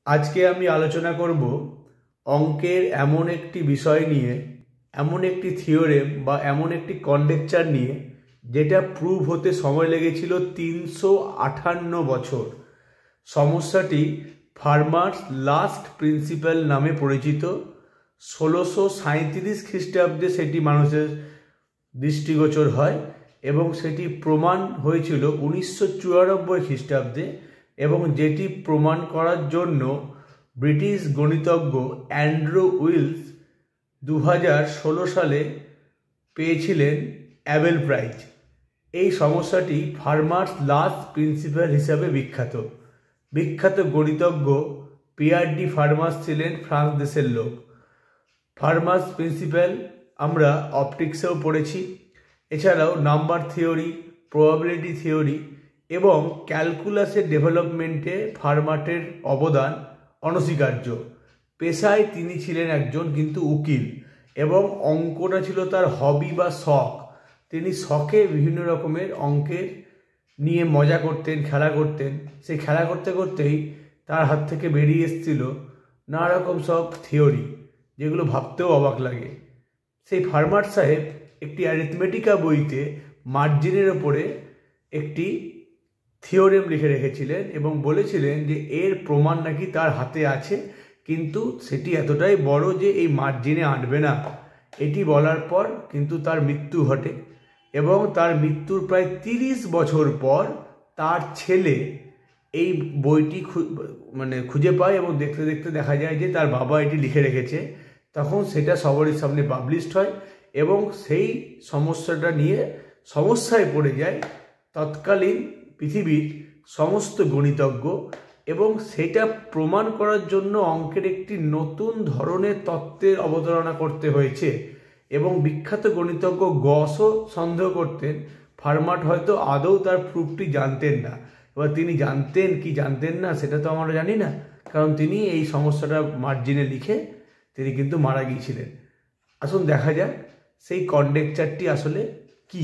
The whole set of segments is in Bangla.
আজকে আমি আলোচনা করব অঙ্কের এমন একটি বিষয় নিয়ে, এমন একটি থিওরেম বা এমন একটি কন্ডেকচার নিয়ে যেটা প্রুভ হতে সময় লেগেছিল 358 বছর। সমস্যাটি ফার্মার্স লাস্ট প্রিন্সিপাল নামে পরিচিত। 1637 খ্রিস্টাব্দে সেটি মানুষের দৃষ্টিগোচর হয় এবং সেটি প্রমাণ হয়েছিল 1994 খ্রিস্টাব্দে, এবং যেটি প্রমাণ করার জন্য ব্রিটিশ গণিতজ্ঞ অ্যান্ড্রু উইলস 2016 সালে পেয়েছিলেন অ্যাবেল প্রাইজ। এই সমস্যাটি ফার্মার্স লাস্ট প্রিন্সিপাল হিসাবে বিখ্যাত। বিখ্যাত গণিতজ্ঞ পিয়ার ডি ফার্মাস ছিলেন ফ্রান্স দেশের লোক। ফার্মার্স প্রিন্সিপাল আমরা অপটিক্সেও পড়েছি, এছাড়াও নাম্বার থিওরি, প্রবাবিলিটি থিওরি এবং ক্যালকুলাসের ডেভেলপমেন্টে ফার্মাটের অবদান অনস্বীকার্য। পেশায় তিনি ছিলেন একজন কিন্তু উকিল, এবং অঙ্কটা ছিল তার হবি বা শখ। তিনি শখে বিভিন্ন রকমের অঙ্কের নিয়ে মজা করতেন, খেলা করতেন। সেই খেলা করতে করতেই তার হাত থেকে বেরিয়ে এসেছিল নানা রকম সব থিওরি, যেগুলো ভাবতেও অবাক লাগে। সেই ফার্মার সাহেব একটি অ্যারিথমেটিকা বইতে মার্জিনের ওপরে একটি থিওরেম লিখে রেখেছিলেন এবং বলেছিলেন যে এর প্রমাণ নাকি তার হাতে আছে, কিন্তু সেটি এতটাই বড় যে এই মার্জিনে আঁটবে না। এটি বলার পর কিন্তু তার মৃত্যু ঘটে, এবং তার মৃত্যুর প্রায় 30 বছর পর তার ছেলে এই বইটি খুঁজে পায় এবং দেখতে দেখতে দেখা যায় যে তার বাবা এটি লিখে রেখেছে। তখন সেটা সবারই সামনে পাবলিশড হয় এবং সেই সমস্যাটা নিয়ে সমস্যায় পড়ে যায় তৎকালীন পৃথিবীর সমস্ত গণিতজ্ঞ, এবং সেটা প্রমাণ করার জন্য অঙ্কের একটি নতুন ধরনের তত্ত্বের অবতারণা করতে হয়েছে। এবং বিখ্যাত গণিতজ্ঞ গসও সন্দেহ করতেন ফার্মাট হয়তো আদৌ তার প্রুফটি জানতেন না। এবার তিনি জানতেন কি জানতেন না সেটা তো আমরা জানি না, কারণ তিনি এই সমস্যাটা মার্জিনে লিখে তিনি কিন্তু মারা গিয়েছিলেন। আসুন দেখা যাক সেই কন্ডেকচারটি আসলে কি।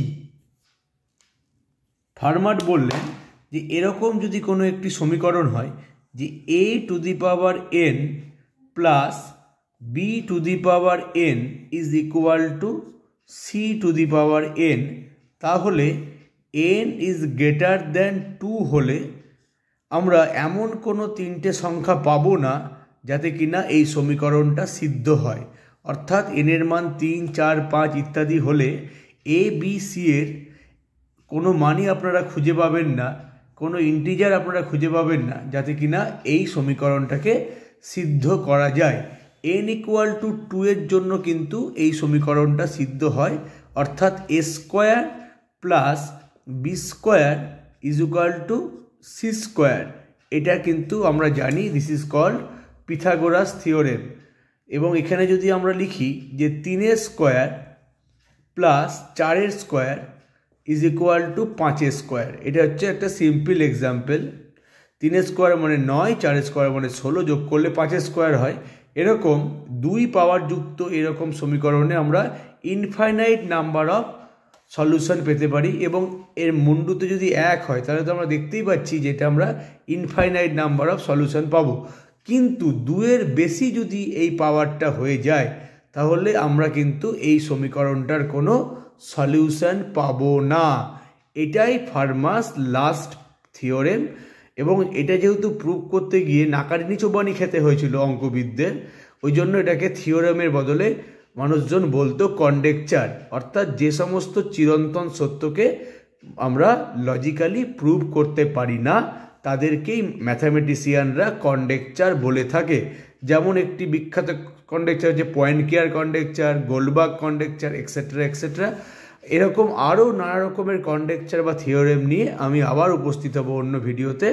ফার্মাট বললেন যে এরকম যদি কোনো একটি সমীকরণ হয় যে a to the power n plus b to the power n is equal to c to the power n, তাহলে n ইজ গ্রেটার দ্যান 2 হলে আমরা এমন কোনো তিনটে সংখ্যা পাবো না যাতে কিনা এই সমীকরণটা সিদ্ধ হয়। অর্থাৎ n এর মান 3, 4, 5 ইত্যাদি হলে a b c এর কোনো মানই আপনারা খুঁজে পাবেন না, কোনো ইন্টিজার আপনারা খুঁজে পাবেন না যাতে কিনা এই সমীকরণটাকে সিদ্ধ করা যায়। n ইকুয়াল টু 2 এর জন্য কিন্তু এই সমীকরণটা সিদ্ধ হয়, অর্থাৎ a square plus B square is equal to C square. এটা কিন্তু আমরা জানি, this is called Pythagoras theorem. এবং এখানে যদি আমরা লিখি যে 3 square plus 4 square is equal to 5 square, এটা হচ্ছে একটা সিম্পল এক্সাম্পল। 3 স্কোয়ার মানে 9, 4 স্কোয়ার মানে 16, যোগ করলে 5 স্কোয়ার হয়। এরকম 2 পাওয়ার যুক্ত এরকম সমীকরণে আমরা ইনফাইনাইট নাম্বার অফ সলিউশন পেতে পারি, এবং এর মুন্ডুতে যদি 1 হয় তাহলে তো আমরা দেখতেই পাচ্ছি যে এটা আমরা ইনফাইনাইট নাম্বার অফ সলিউশন পাবো। কিন্তু 2 এর বেশি যদি এই পাওয়ারটা হয়ে যায় তাহলে আমরা কিন্তু এই সমীকরণটার কোনো সলিউশন পাবো না। এটাই ফার্মার্স লাস্ট থিওরেম, এবং এটা যেহেতু প্রুভ করতে গিয়ে নাকারিনি চোবানি খেতে হয়েছিল অঙ্কবিদদের, ওই জন্য এটাকে থিওরেমের বদলে মানুষজন বলতো কন্ডেকচার। অর্থাৎ যে সমস্ত চিরন্তন সত্যকে আমরা লজিক্যালি প্রুভ করতে পারি না তাদেরকেই ম্যাথামেটিশিয়ানরা কন্ডেকচার বলে থাকে। যেমন একটি বিখ্যাত কন্ডেকচার যে Poincare conjecture, Goldberg conjecture, etcetera etcetera. এরকম আরও নানা রকমের কন্ডেকচার বা থিওরেম নিয়ে আমি আবার উপস্থিত হব অন্য ভিডিওতে।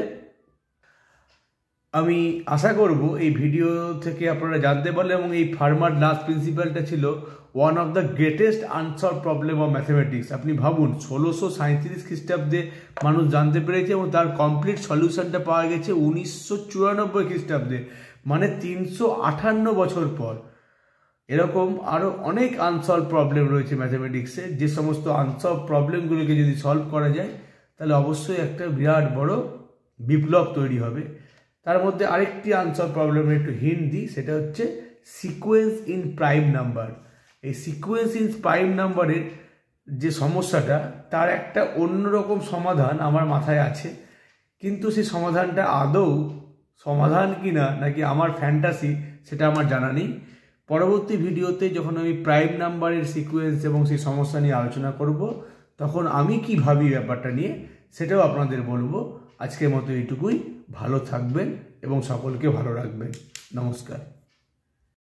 আমি আশা করব এই ভিডিও থেকে আপনারা জানতে পারলেন, এবং এই ফার্মার লাস্ট প্রিন্সিপালটা ছিল one of the greatest unsolved problem of mathematics. আপনি ভাবুন 1637 খ্রিস্টাব্দে মানুষ জানতে পেরেছে এবং তার কমপ্লিট সলিউশনটা পাওয়া গেছে 1994 খ্রিস্টাব্দে, মানে 358 বছর পর। এরকম আরও অনেক আনসলভ প্রবলেম রয়েছে ম্যাথামেটিক্সে। যে সমস্ত আনসলভ প্রবলেমগুলোকে যদি সলভ করা যায় তাহলে অবশ্যই একটা বিরাট বড় বিপ্লব তৈরি হবে। তার মধ্যে আরেকটি আনসলভ প্রবলেমের একটু হিন্ট দিই, সেটা হচ্ছে সিকোয়েন্স ইন প্রাইম নাম্বার। এই সিকোয়েন্স ইন প্রাইম নাম্বারের যে সমস্যাটা, তার একটা অন্যরকম সমাধান আমার মাথায় আছে, কিন্তু সেই সমাধানটা আদৌ সমাধান কিনা নাকি আমার ফ্যান্টাসি সেটা আমার জানা নেই। পরবর্তী ভিডিওতে যখন আমি প্রাইম নাম্বারের সিকোয়েন্স এবং সেই সমস্যা নিয়ে আলোচনা করব, তখন আমি কি ভাবি ব্যাপারটা নিয়ে সেটাও আপনাদের বলবো। আজকের মতো এইটুকুই। ভালো থাকবেন এবং সকলকে ভালো রাখবেন। নমস্কার।